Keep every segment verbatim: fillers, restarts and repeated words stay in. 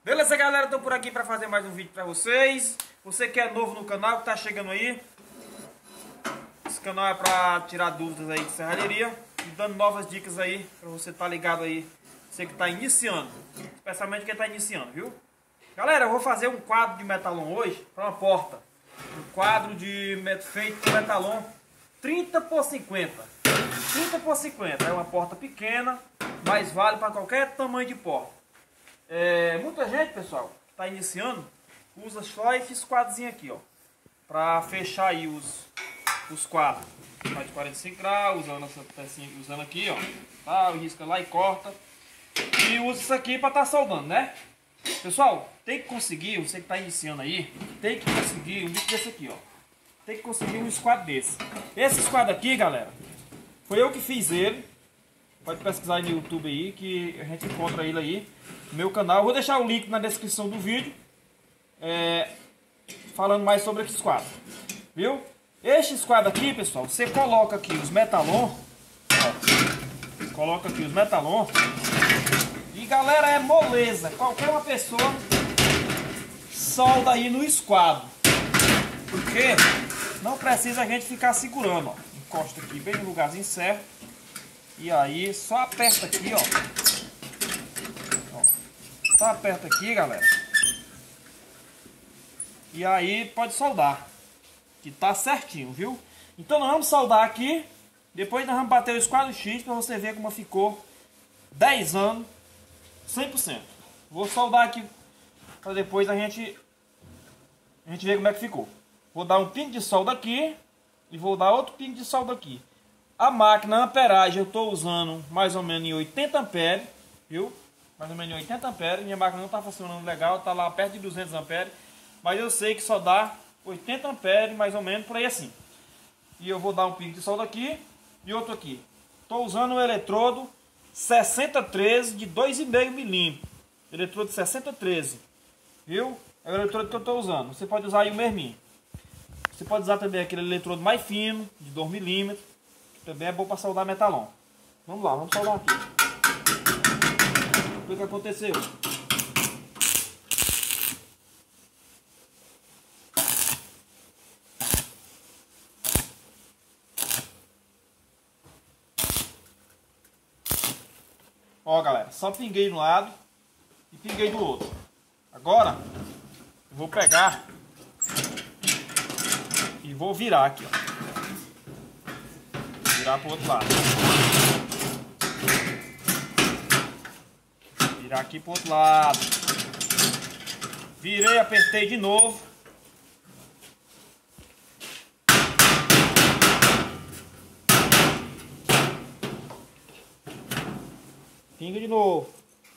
Beleza, galera? Tô por aqui para fazer mais um vídeo para vocês. Você que é novo no canal, que tá chegando aí, esse canal é para tirar dúvidas aí de serralheria e dando novas dicas aí para você tá ligado aí, você que tá iniciando, especialmente quem tá iniciando, viu? Galera, eu vou fazer um quadro de metalon hoje para uma porta. Um quadro de feito com metalon trinta por cinquenta. trinta por cinquenta é uma porta pequena, mas vale para qualquer tamanho de porta. É, muita gente, pessoal, que está iniciando, usa só esses quadros aqui, ó, para fechar aí os, os quadros. Faz de quarenta e cinco graus, usando essa pecinha, usando aqui, ó, tá? Risca lá e corta. E usa isso aqui para estar tá soldando, né? Pessoal, tem que conseguir, você que está iniciando aí, tem que conseguir um bicho desse aqui, ó. Tem que conseguir um esquadro desse. Esse esquadro aqui, galera, foi eu que fiz ele. Pode pesquisar aí no YouTube aí, que a gente encontra ele aí no meu canal. Eu vou deixar o link na descrição do vídeo, é, falando mais sobre esse quadro, viu? Este quadro aqui, pessoal, você coloca aqui os metalon, ó, coloca aqui os metalon, e galera, é moleza. Qualquer uma pessoa solda aí no esquadro, porque não precisa a gente ficar segurando, ó. Encosta aqui bem no lugarzinho certo. E aí, só aperta aqui, ó. ó. Só aperta aqui, galera. E aí, pode soldar. Que tá certinho, viu? Então, nós vamos soldar aqui. Depois nós vamos bater o esquadro X pra você ver como ficou dez anos, cem por cento. Vou soldar aqui pra depois a gente, a gente ver como é que ficou. Vou dar um pingo de solda aqui e vou dar outro pingo de solda aqui. A máquina, a amperagem, eu estou usando mais ou menos em oitenta amperes, viu? Mais ou menos em oitenta amperes. Minha máquina não está funcionando legal, está lá perto de duzentos amperes. Mas eu sei que só dá oitenta amperes, mais ou menos, por aí assim. E eu vou dar um pico de solda aqui e outro aqui. Estou usando um eletrodo sessenta treze de dois vírgula cinco milímetros. Eletrodo sessenta treze, viu? É o eletrodo que eu estou usando. Você pode usar aí o mesminho. Você pode usar também aquele eletrodo mais fino, de dois milímetros. Também é bom para soldar metalon. Vamos lá, vamos soldar aqui. O que aconteceu? Ó, galera, só pinguei de um lado e pinguei do outro. Agora eu vou pegar e vou virar aqui, ó. Virar para o outro lado. Virar aqui para o outro lado. Virei, apertei de novo. Pinga de novo.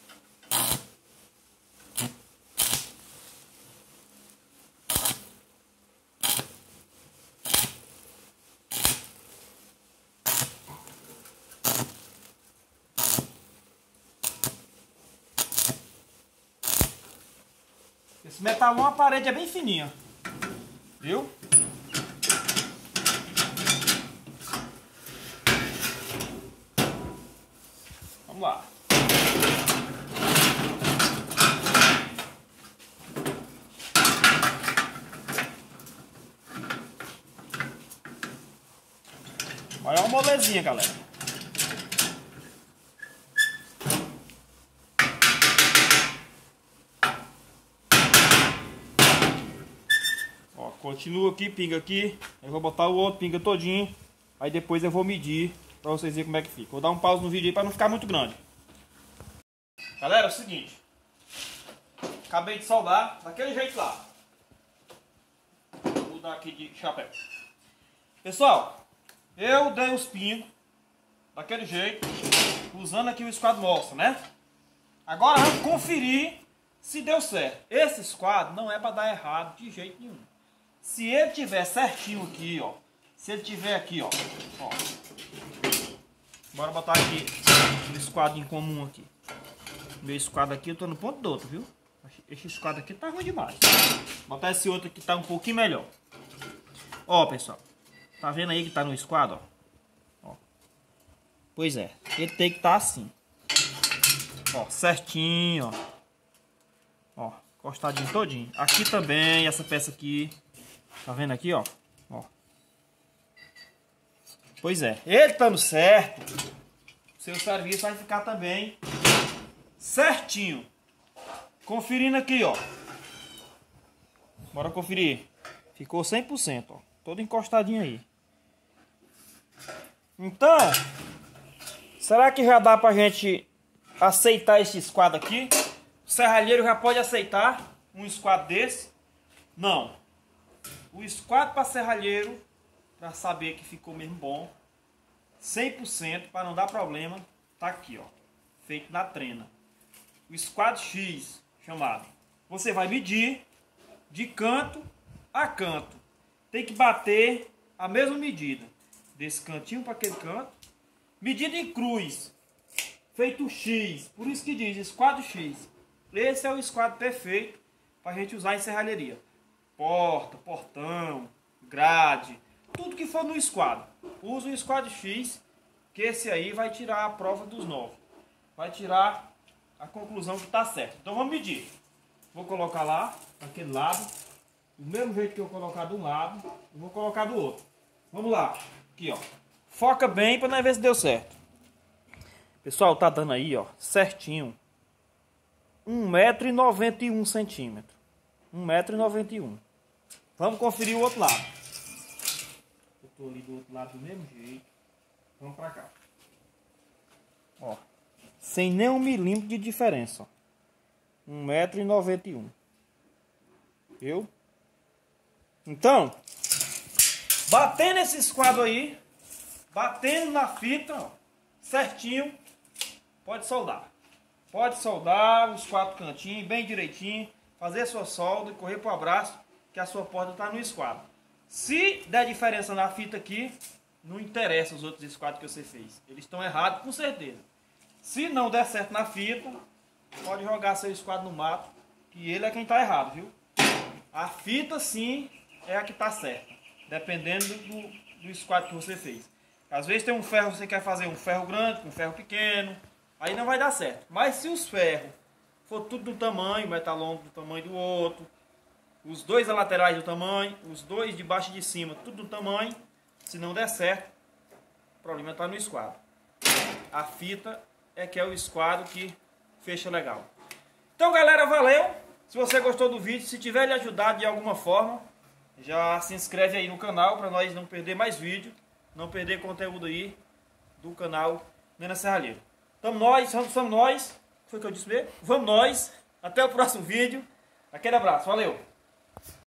Esse metalon, a parede é bem fininha, viu? Vamos lá. Olha uma molezinha, galera. Continua aqui, pinga aqui. Eu vou botar o outro, pinga todinho. Aí depois eu vou medir pra vocês verem como é que fica. Vou dar um pause no vídeo aí pra não ficar muito grande. Galera, é o seguinte. Acabei de soldar daquele jeito lá. Vou mudar aqui de chapéu. Pessoal, eu dei os pingos daquele jeito, usando aqui o esquadro mostra, né? Agora vamos conferir se deu certo. Esse esquadro não é pra dar errado de jeito nenhum. Se ele tiver certinho aqui, ó. Se ele tiver aqui, ó. ó. Bora botar aqui o esquadro em comum aqui. Meu esquadro aqui, eu tô no ponto do outro, viu? Esse esquadro aqui tá ruim demais. Vou botar esse outro aqui, tá um pouquinho melhor. Ó, pessoal. Tá vendo aí que tá no esquadro, ó? ó. Pois é. Ele tem que estar assim. Ó, certinho, ó. Ó, encostadinho todinho. Aqui também, essa peça aqui. Tá vendo aqui, ó? Ó. Pois é, ele estando certo, seu serviço vai ficar também certinho. Conferindo aqui, ó. Bora conferir. Ficou cem por cento, ó. Todo encostadinho aí. Então, será que já dá pra gente aceitar esse esquadro aqui? O serralheiro já pode aceitar um esquadro desse? Não. O esquadro para serralheiro, para saber que ficou mesmo bom, cem por cento, para não dar problema, tá aqui, ó. Feito na trena. O esquadro X, chamado. Você vai medir de canto a canto. Tem que bater a mesma medida. Desse cantinho para aquele canto. Medida em cruz. Feito X. Por isso que diz esquadro X. Esse é o esquadro perfeito para a gente usar em serralheria. Porta, portão, grade, tudo que for no esquadro. Usa o esquadro X, que esse aí vai tirar a prova dos nove. Vai tirar a conclusão que está certo. Então vamos medir. Vou colocar lá, daquele lado. Do mesmo jeito que eu colocar de um lado, eu vou colocar do outro. Vamos lá. Aqui, ó. Foca bem para nós ver se deu certo. Pessoal, tá dando aí, ó, certinho. um metro e noventa e um centímetros. um metro e noventa e um. Vamos conferir o outro lado. Eu tô ali do outro lado do mesmo jeito. Vamos pra cá. Ó. Sem nem um milímetro de diferença, ó. um metro e noventa e um. Viu? Então, batendo esse esquadro aí, batendo na fita, ó, certinho, pode soldar. Pode soldar os quatro cantinhos, bem direitinho, fazer a sua solda e correr pro abraço, que a sua porta está no esquadro. Se der diferença na fita aqui, não interessa os outros esquadros que você fez. Eles estão errados, com certeza. Se não der certo na fita, pode jogar seu esquadro no mato, que ele é quem está errado, viu? A fita, sim, é a que está certa, dependendo do, do esquadro que você fez. Às vezes tem um ferro, você quer fazer um ferro grande, um ferro pequeno, aí não vai dar certo. Mas se os ferros for tudo do tamanho, vai estar longo do tamanho do outro, os dois laterais do tamanho, os dois de baixo e de cima, tudo do tamanho, se não der certo, o problema está no esquadro. A fita é que é o esquadro que fecha legal. Então, galera, valeu! Se você gostou do vídeo, se tiver lhe ajudado de alguma forma, já se inscreve aí no canal para nós não perder mais vídeo, não perder conteúdo aí do canal Nena Serralheiro. Tamo nós, somos nós. Foi o que eu disse mesmo? Vamos nós. Até o próximo vídeo. Aquele abraço. Valeu!